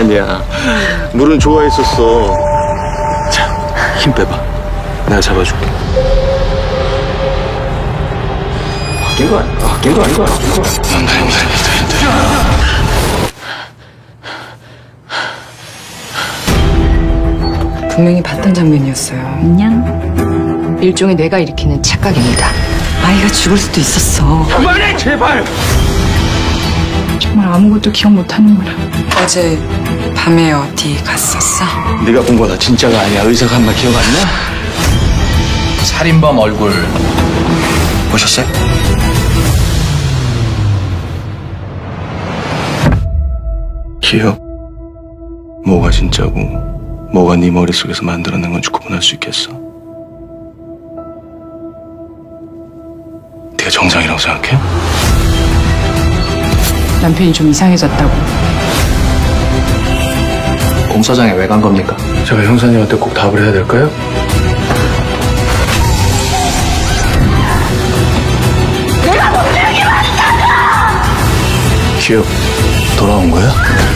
아니야. 물은 좋아했었어. 자, 힘 빼봐. 내가 잡아줄게. 바뀐 거 아니야? 바뀐 거 아니야? 분명히 봤던 장면이었어요. 안녕. 일종의 뇌가 일으키는 착각입니다. 아이가 죽을 수도 있었어. 그만해, 제발! 정말 아무것도 기억 못하는구나. 어제 밤에 어디 갔었어? 네가 본 거 다 진짜가 아니야. 의사가 한 말 기억 안 나? 살인범 얼굴 보셨어요? 기억. 뭐가 진짜고 뭐가 네 머릿속에서 만들어낸 건지 구분할 수 있겠어? 네가 정상이라고 생각해? 남편이 좀 이상해졌다고. 공사장에 왜 간 겁니까? 제가 형사님한테 꼭 답을 해야 될까요? 내가 너 때리기 맞다고! 기억 돌아온 거야?